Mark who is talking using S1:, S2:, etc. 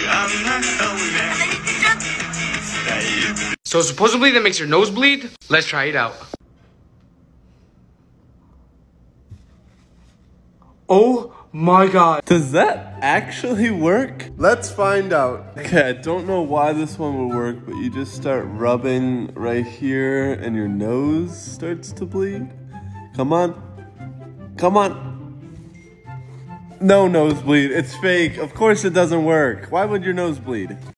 S1: So supposedly that makes your nose bleed. Let's try it out. Oh my god.
S2: Does that actually work? Let's find out. Okay, I don't know why this one will work, but you just start rubbing right here and your nose starts to bleed. Come on. Come on. No nosebleed. It's fake. Of course it doesn't work. Why would your nose bleed?